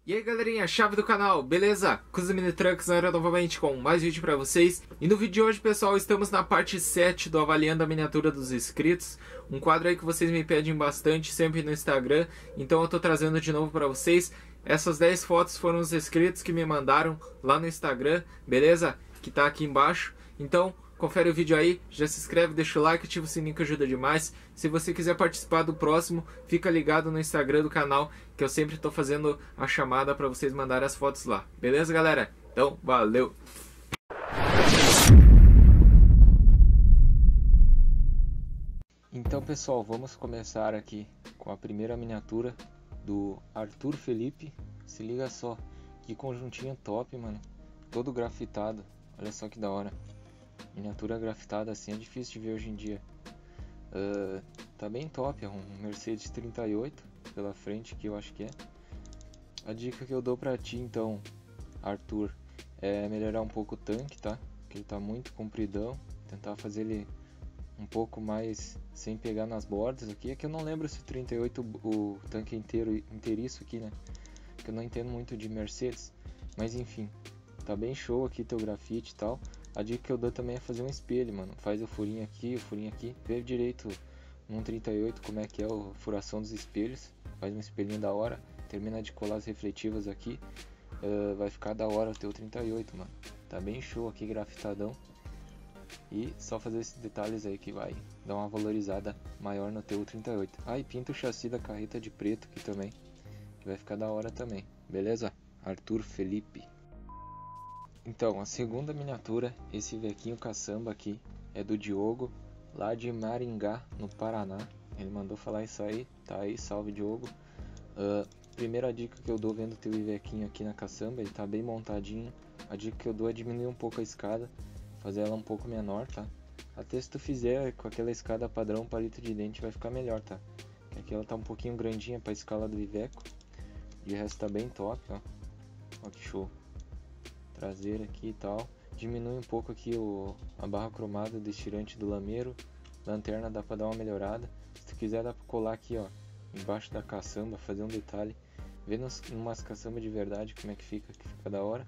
E aí galerinha, chave do canal, beleza? Kuza Mini Trucks na área novamente com mais vídeo pra vocês. E no vídeo de hoje, pessoal, estamos na parte 7 do Avaliando a Miniatura dos Inscritos. Um quadro aí que vocês me pedem bastante, sempre no Instagram. Então eu tô trazendo de novo pra vocês. Essas 10 fotos foram os inscritos que me mandaram lá no Instagram, beleza? Que tá aqui embaixo. Então, confere o vídeo aí, já se inscreve, deixa o like, ativa o sininho que ajuda demais. Se você quiser participar do próximo, fica ligado no Instagram do canal, que eu sempre estou fazendo a chamada para vocês mandarem as fotos lá. Beleza, galera? Então, valeu! Então, pessoal, vamos começar aqui com a primeira miniatura do Arthur Felipe. Se liga só, que conjuntinho top, mano. Todo grafitado, olha só que da hora. Miniatura grafitada assim é difícil de ver hoje em dia. Tá bem top, é um Mercedes 38 pela frente, que eu acho que é. A dica que eu dou pra ti então, Arthur, é melhorar um pouco o tanque, tá? Porque ele tá muito compridão. Tentar fazer ele um pouco mais sem pegar nas bordas aqui. É que eu não lembro se o 38 o tanque inteiriço aqui, né? Que eu não entendo muito de Mercedes. Mas enfim, tá bem show aqui teu grafite e tal. A dica que eu dou também é fazer um espelho, mano. Faz o furinho aqui, vê direito num 38 como é que é a furação dos espelhos. Faz um espelhinho da hora, termina de colar as refletivas aqui. Vai ficar da hora o teu 38, mano. Tá bem show aqui, grafitadão. E só fazer esses detalhes aí que vai dar uma valorizada maior no teu 38. Ah, e pinta o chassi da carreta de preto aqui também, que vai ficar da hora também. Beleza? Arthur Felipe. Então, a segunda miniatura, esse vequinho caçamba aqui, é do Diogo, lá de Maringá, no Paraná. Ele mandou falar isso aí, tá aí, salve Diogo. Primeira dica que eu dou vendo teu vequinho aqui na caçamba, ele tá bem montadinho. A dica que eu dou é diminuir um pouco a escada, fazer ela um pouco menor, tá? Até se tu fizer com aquela escada padrão palito de dente vai ficar melhor, tá? Porque aqui ela tá um pouquinho grandinha pra escala do Iveco. De resto tá bem top, ó. Ó que show. Traseira aqui e tal. Diminui um pouco aqui a barra cromada do estirante do lameiro. Lanterna dá pra dar uma melhorada. Se tu quiser dá pra colar aqui, ó, embaixo da caçamba, fazer um detalhe. Vê umas caçamba de verdade como é que fica da hora.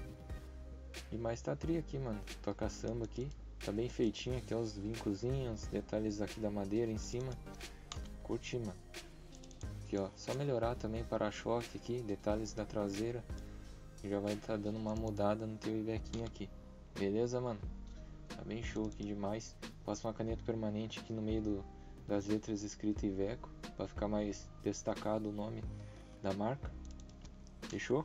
E mais tá tri aqui, mano. Tua caçamba aqui tá bem feitinha, aqui ó, os vincozinhos, os detalhes aqui da madeira em cima. Curti, mano. Aqui ó, só melhorar também para-choque aqui, detalhes da traseira. Já vai estar dando uma mudada no teu Ivequinho aqui. Beleza, mano? Tá bem show aqui demais. Passa uma caneta permanente aqui no meio das letras escrito Iveco, para ficar mais destacado o nome da marca. Fechou?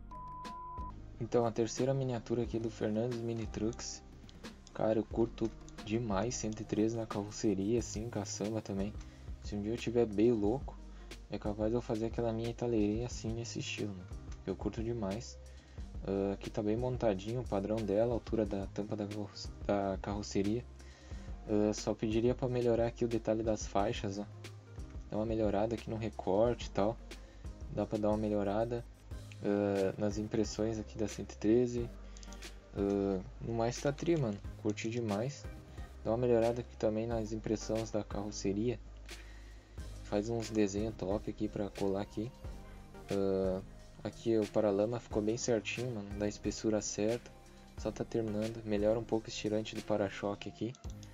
Então a terceira miniatura aqui do Fernandes Mini Trucks. Cara, eu curto demais 113 na carroceria, assim, caçamba também. Se um dia eu tiver bem louco, é capaz de eu fazer aquela minha italeirinha assim nesse estilo, né? Eu curto demais. Aqui tá bem montadinho o padrão dela, a altura da tampa da carroceria. Só pediria para melhorar aqui o detalhe das faixas, ó. Dá uma melhorada aqui no recorte e tal. Dá para dar uma melhorada nas impressões aqui da 113. No mais tá tri, mano. Curti demais. Dá uma melhorada aqui também nas impressões da carroceria. Faz uns desenhos top aqui para colar aqui. Aqui o paralama ficou bem certinho, mano, da espessura certa. Só tá terminando, melhora um pouco o estirante do para-choque aqui.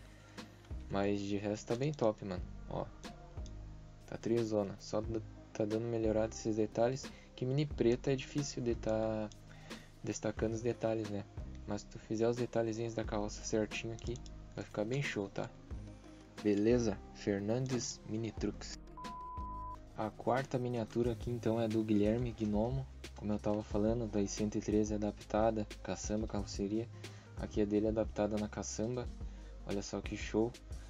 Mas de resto tá bem top, mano. Ó, tá trizona, só tá dando melhorada esses detalhes. Que mini preta é difícil de tá destacando os detalhes, né? Mas se tu fizer os detalhezinhos da carroça certinho aqui, vai ficar bem show, tá? Beleza? Fernandes Mini Trucks. A quarta miniatura aqui então é do Guilherme Gnomo, como eu tava falando, da 113 adaptada, caçamba, carroceria. Aqui é dele adaptada na caçamba, olha só que show.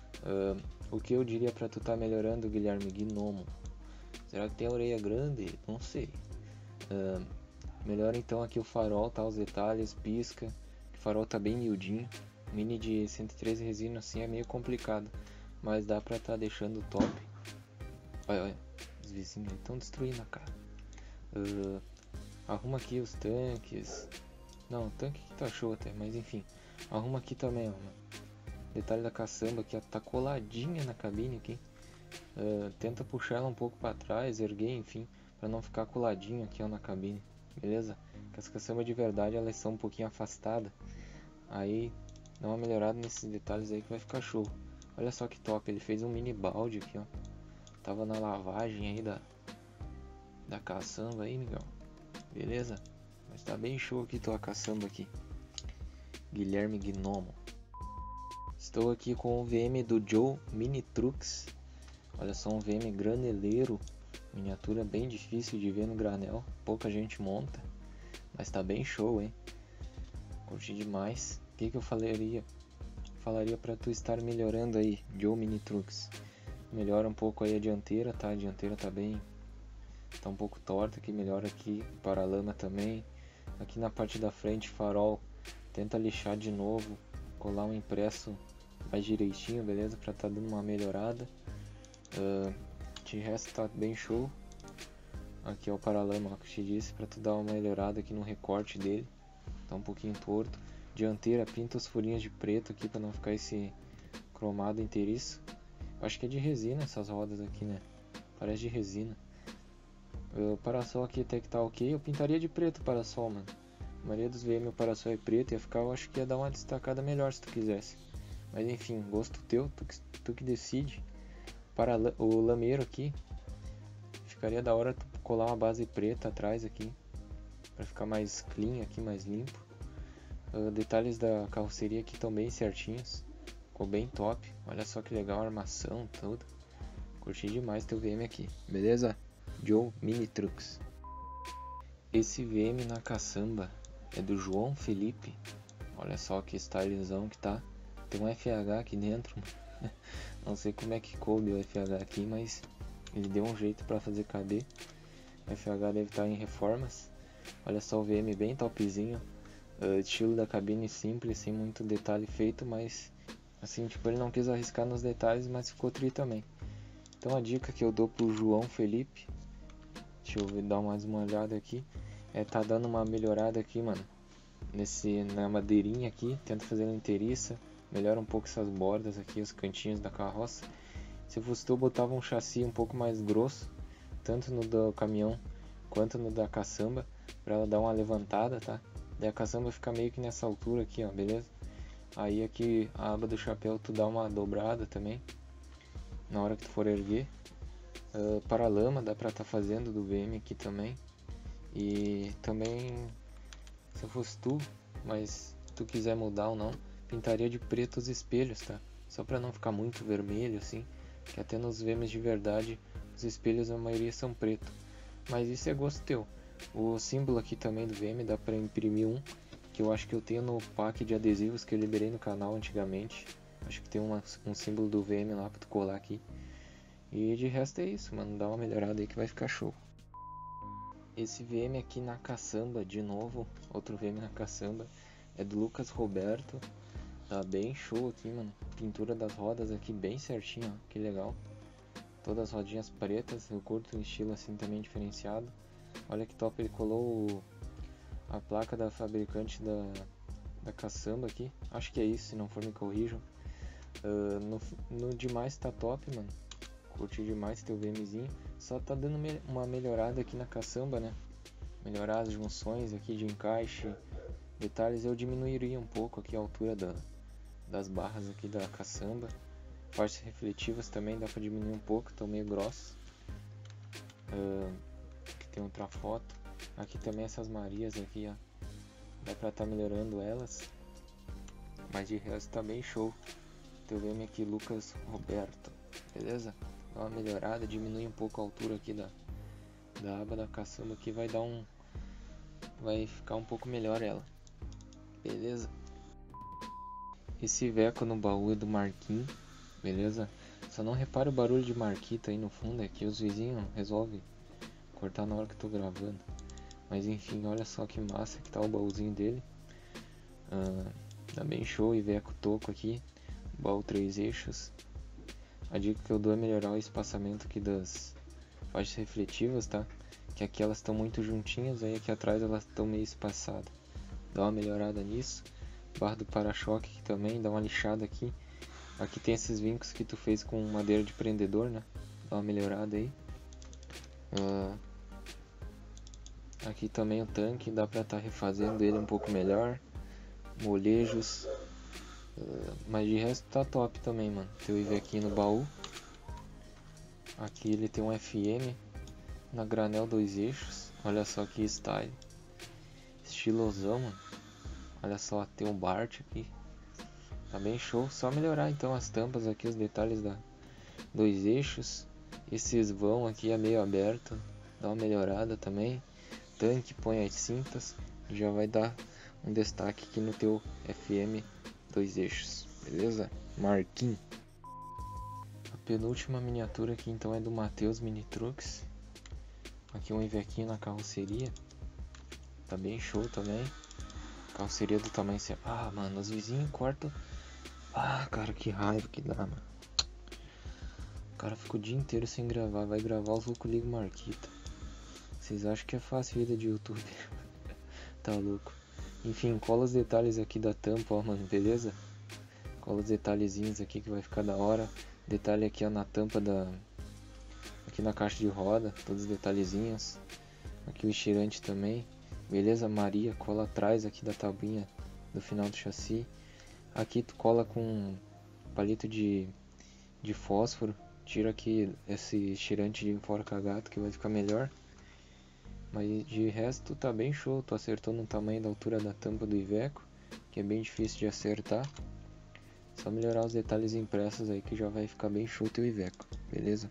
O que eu diria pra tu tá melhorando, Guilherme Gnomo? Será que tem a orelha grande? Não sei. Melhora então aqui o farol, tá? Os detalhes, pisca, o farol tá bem miudinho. Mini de 113 resina assim é meio complicado, mas dá pra tá deixando top. Olha. Os vizinhos estão destruindo a cara. Arruma aqui os tanques. Não, o tanque aqui tá show até, mas enfim. Arruma aqui também, ó. Detalhe da caçamba que tá coladinha na cabine aqui. Tenta puxar ela um pouco para trás, erguer, enfim, para não ficar coladinho aqui ó, na cabine, beleza? Porque as caçambas de verdade elas são um pouquinho afastadas, aí dá uma melhorada nesses detalhes aí que vai ficar show. Olha só que top, ele fez um mini balde aqui ó, tava na lavagem aí da caçamba aí, Miguel, beleza? Mas tá bem show aqui tua caçamba aqui, Guilherme Gnomo. Estou aqui com o VM do Joe Mini Trucks. Olha só, um VM graneleiro, miniatura bem difícil de ver no granel, pouca gente monta, mas tá bem show, hein? Curti demais. O que eu falaria? Falaria para tu estar melhorando aí, Joe Mini Trucks. Melhora um pouco aí a dianteira, tá? A dianteira tá bem, tá um pouco torta aqui, melhora aqui, paralama também. Aqui na parte da frente, farol, tenta lixar de novo, colar um impresso mais direitinho, beleza? Pra tá dando uma melhorada. De resto tá bem show. Aqui é o paralama ó, que eu te disse, pra tu dar uma melhorada aqui no recorte dele, tá um pouquinho torto. Dianteira, pinta os furinhos de preto aqui pra não ficar esse cromado inteiriço. Acho que é de resina essas rodas aqui, né? Parece de resina. O parasol aqui até que tá ok, eu pintaria de preto o parasol, mano. A maioria dos VM o parasol é preto, ia ficar, eu acho que ia dar uma destacada melhor se tu quisesse. Mas enfim, gosto teu, tu que decide. Para o lameiro aqui, ficaria da hora tu colar uma base preta atrás aqui, para ficar mais clean aqui, mais limpo. Detalhes da carroceria aqui estão bem certinhos, ficou bem top. Olha só que legal a armação, tudo. Curti demais teu VM aqui, beleza? Joe Mini Trucks. Esse VM na caçamba é do João Felipe. Olha só que stylezão que tá. Tem um FH aqui dentro. Não sei como é que coube o FH aqui, mas ele deu um jeito para fazer caber. O FH deve estar em reformas. Olha só o VM bem topzinho. Estilo da cabine simples, sem muito detalhe feito, mas assim, tipo, ele não quis arriscar nos detalhes, mas ficou tri também. Então a dica que eu dou pro João Felipe, deixa eu dar mais uma olhada aqui, tá dando uma melhorada aqui, mano, na madeirinha aqui, tenta fazer ela inteiriça, melhora um pouco essas bordas aqui, os cantinhos da carroça. Se fosse tu, botava um chassi um pouco mais grosso, tanto no do caminhão quanto no da caçamba, pra ela dar uma levantada, tá? Daí a caçamba fica meio que nessa altura aqui, ó, beleza? Aí aqui a aba do chapéu tu dá uma dobrada também, na hora que tu for erguer. Paralama dá pra tá fazendo do VM aqui também. E também, se eu fosse tu, mas se tu quiser mudar ou não, pintaria de preto os espelhos, tá? Só pra não ficar muito vermelho assim, que até nos VMs de verdade os espelhos a maioria são preto. Mas isso é gosto teu. O símbolo aqui também do VM dá pra imprimir um, que eu acho que eu tenho no pack de adesivos que eu liberei no canal antigamente. Acho que tem um símbolo do VM lá pra tu colar aqui. E de resto é isso, mano, dá uma melhorada aí que vai ficar show. Esse VM aqui na caçamba, de novo, outro VM na caçamba, é do Lucas Roberto. Tá bem show aqui, mano. Pintura das rodas aqui bem certinho, ó, que legal. Todas as rodinhas pretas, eu curto um estilo assim também diferenciado. Olha que top, ele colou a placa da fabricante da caçamba aqui. Acho que é isso, se não for me corrijam. No demais tá top, mano. Curti demais teu VMzinho. Só tá dando uma melhorada aqui na caçamba, né? Melhorar as junções aqui de encaixe. Detalhes eu diminuiria um pouco aqui a altura das barras aqui da caçamba. Partes refletivas também dá pra diminuir um pouco, estão meio grossos. Aqui tem outra foto. Aqui também essas Marias aqui, ó. Dá pra tá melhorando elas. Mas de resto tá bem show. Teu VM aqui, Lucas Roberto. Beleza? Dá uma melhorada, diminui um pouco a altura aqui da aba da caçamba aqui, vai ficar um pouco melhor ela. Beleza? Esse Iveco no baú é do Marquinhos, beleza? Só não repara o barulho de marquita aí no fundo, é que os vizinhos resolvem cortar na hora que eu tô gravando. Mas enfim, olha só que massa que tá o baúzinho dele. Tá bem show, Iveco toco aqui, baú 3 eixos. A dica que eu dou é melhorar o espaçamento aqui das faixas refletivas, tá? Que aqui elas estão muito juntinhas, aí aqui atrás elas estão meio espaçadas. Dá uma melhorada nisso. Barra do para-choque aqui também, dá uma lixada aqui. Aqui tem esses vincos que tu fez com madeira de prendedor, né? Dá uma melhorada aí. Aqui também o tanque, dá pra estar refazendo ele um pouco melhor. Molejos. Mas de resto tá top também, mano. Tem o Ivequinho no baú. Aqui ele tem um FM na granel 2 eixos. Olha só que style. Estilosão, mano. Olha só, tem um Bart aqui. Tá bem show. Só melhorar então as tampas aqui, os detalhes da 2 eixos. Esses vão aqui é meio aberto. Dá uma melhorada também. Tanque, põe as cintas. Já vai dar um destaque aqui no teu FM 2 eixos. Beleza? Marquinhos. A penúltima miniatura aqui então é do Matheus Mini Trucks. Aqui um Ivequinho na carroceria. Tá bem show também. Carroceria do tamanho certo. Ah, mano, os vizinhos cortam. Ah, cara, que raiva que dá, mano. O cara fica o dia inteiro sem gravar. Vai gravar os loucos ligam Marquita. Vocês acham que é fácil vida de YouTube? Tá louco. Enfim, cola os detalhes aqui da tampa, ó, mano, beleza? Cola os detalhezinhos aqui que vai ficar da hora. Detalhe aqui, ó, na tampa da... Aqui na caixa de roda, todos os detalhezinhos. Aqui o estirante também. Beleza, Maria, cola atrás aqui da tabuinha do final do chassi. Aqui tu cola com palito de fósforo. Tira aqui esse estirante de enforca-gato que vai ficar melhor. Mas de resto tá bem show. Tu acertou no tamanho da altura da tampa do Iveco, que é bem difícil de acertar. Só melhorar os detalhes impressos aí que já vai ficar bem show teu Iveco, beleza?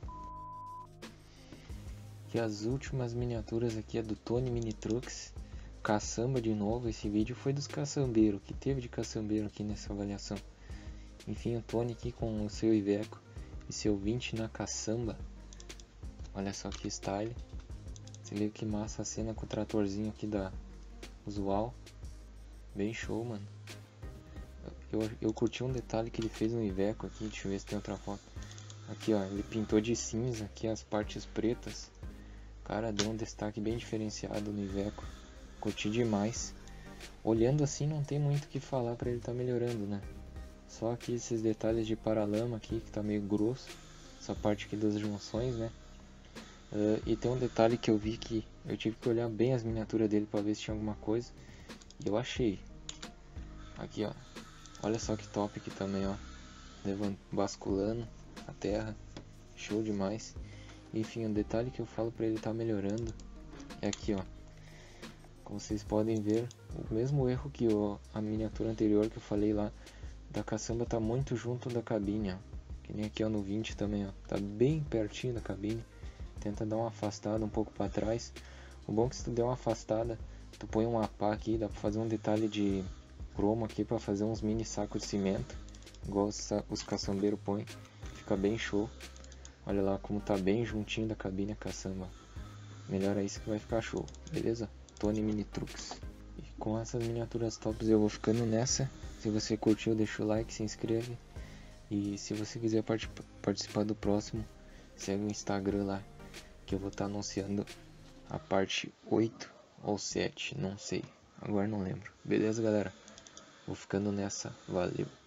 E as últimas miniaturas aqui é do Tony Mini Trucks. Caçamba de novo. Esse vídeo foi dos caçambeiros, que teve de caçambeiro aqui nessa avaliação. Enfim, o Tony aqui com o seu Iveco e seu 20 na caçamba. Olha só que style. Se liga que massa a cena com o tratorzinho aqui da usual. Bem show, mano. Eu curti um detalhe que ele fez no Iveco aqui. Deixa eu ver se tem outra foto. Aqui, ó, ele pintou de cinza aqui as partes pretas. Cara, deu um destaque bem diferenciado no Iveco. Curti demais. Olhando assim não tem muito o que falar pra ele tá melhorando, né? Só aqui esses detalhes de paralama aqui que tá meio grosso. Essa parte aqui das junções, né? E tem um detalhe que eu vi que eu tive que olhar bem as miniaturas dele pra ver se tinha alguma coisa. E eu achei. Aqui, ó. Olha só que top aqui também, ó. Basculando a terra. Show demais. Enfim, um detalhe que eu falo pra ele tá melhorando é aqui, ó. Como vocês podem ver, o mesmo erro que a miniatura anterior que eu falei lá da caçamba tá muito junto da cabine, ó. Que nem aqui, ó, no 20 também, ó. Tá bem pertinho da cabine. Tenta dar uma afastada um pouco para trás. O bom é que se tu der uma afastada, tu põe um apá aqui, dá para fazer um detalhe de cromo aqui para fazer uns mini sacos de cimento, igual os caçambeiros põem. Fica bem show. Olha lá como tá bem juntinho da cabine a caçamba. Melhora isso que vai ficar show, beleza? Tony Mini Trucks. E com essas miniaturas tops eu vou ficando nessa. Se você curtiu, deixa o like, se inscreve. E se você quiser participar do próximo, segue o Instagram lá, que eu vou estar anunciando a parte 8 ou 7, não sei, agora não lembro. Beleza, galera? Vou ficando nessa, valeu.